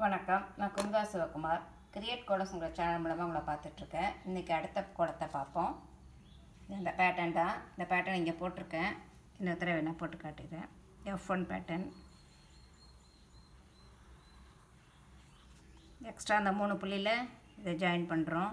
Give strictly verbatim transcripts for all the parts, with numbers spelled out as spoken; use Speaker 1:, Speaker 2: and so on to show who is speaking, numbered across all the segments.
Speaker 1: வணக்கம். நான் குமுதா சிவகுமார். கிரியேட் கோலம்ஸ்ங்கிற சேனல் மூலமாக உங்களை பார்த்துட்ருக்கேன். இன்றைக்கி அடுத்த கோலத்தை பார்ப்போம். இந்த பேட்டர்ன் தான். இந்த பேட்டர்ன் இங்கே போட்டிருக்கேன். இன்னொரு தடவை வேணால் போட்டு காட்டிடுறேன். F one pattern. எக்ஸ்ட்ரா அந்த மூணு புள்ளியில் இதை ஜாயின் பண்ணுறோம்.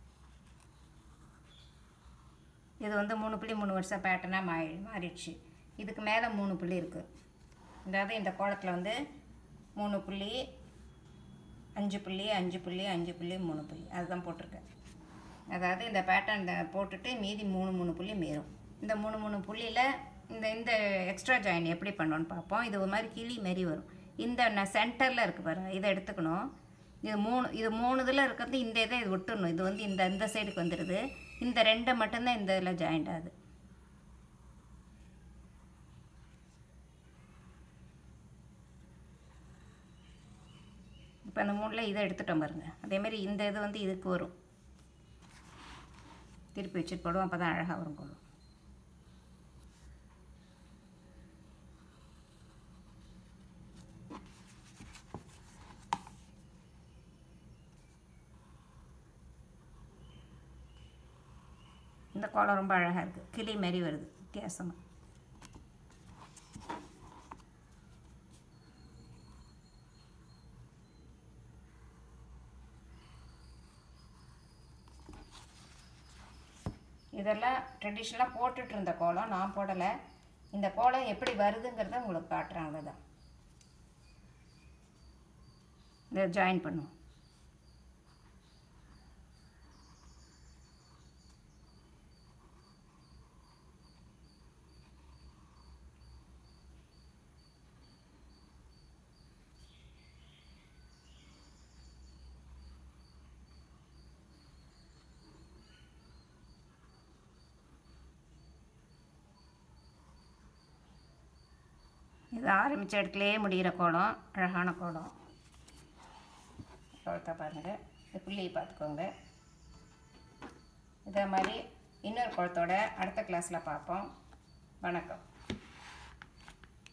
Speaker 1: இது வந்து மூணு புள்ளி மூணு வருஷம் பேட்டர்னாக மாறி மாறிடுச்சு. இதுக்கு மேலே மூணு புள்ளி இருக்குது. அதாவது இந்த கோலத்தில் வந்து மூணு புள்ளி அஞ்சு புள்ளி அஞ்சு புள்ளி அஞ்சு புள்ளி மூணு புள்ளி அதுதான் போட்டிருக்கேன். அதாவது இந்த பேட்டர்ன் போட்டுட்டு மீதி மூணு மூணு புள்ளி மீறும். இந்த மூணு மூணு புள்ளியில் இந்த இந்த எக்ஸ்ட்ரா ஜாயின் எப்படி பண்ணோன்னு பார்ப்போம். இது ஒரு மாதிரி கிளி மாரி வரும். இந்த நான் சென்டரில் இருக்குது பாருங்கள், இதை எடுத்துக்கணும். இது மூணு இது மூணு இதில் இருக்கிறது இந்த இதை இது விட்டுடணும். இது வந்து இந்த இந்த சைடுக்கு வந்துடுது. இந்த ரெண்டை மட்டும்தான் இந்த இதில் ஜாயிண்ட் ஆகுது. இப்போ அந்த மூணில் இதை எடுத்துட்டோம் பாருங்கள். அதேமாதிரி இந்த இது வந்து இதுக்கு வரும். திருப்பி வச்சுட்டு போடுவோம். அப்போ தான் அழகாக வரும் கோலம். இந்த கோலம் ரொம்ப அழகாக இருக்குது. கிளி மாரி வருது வித்தியாசமாக. இதெல்லாம் ட்ரெடிஷ்னலாக போட்டுட்டு இருந்த கோலம். நான் போடலை. இந்த கோலம் எப்படி வருதுங்கிறத உங்களுக்கு காட்டுறேன். அவ்வளோதான். இதை ஜாயின் பண்ணுவோம். இது ஆரம்பித்த இடத்துலையே முடிகிற கோலம். அழகான கோலம். கோலத்தை பாருங்கள். இந்த புள்ளியை பார்த்துக்கோங்க. இதே மாதிரி இன்னொரு கோலத்தோட அடுத்த கிளாஸில் பார்ப்போம். வணக்கம்.